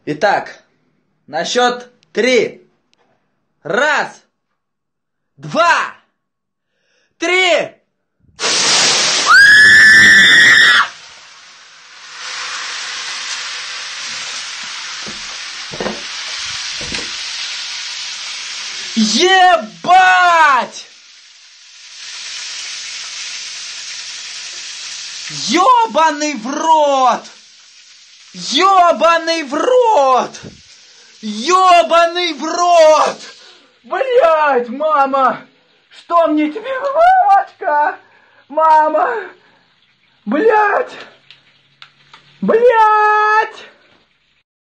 Итак, на счет 3. 1, 2, 3. Ебать! Ёбаный в рот! Ёбаный в рот! Ёбаный в рот! Блять, мама! Что мне тебе, мамочка? Мама! Блять! Блять!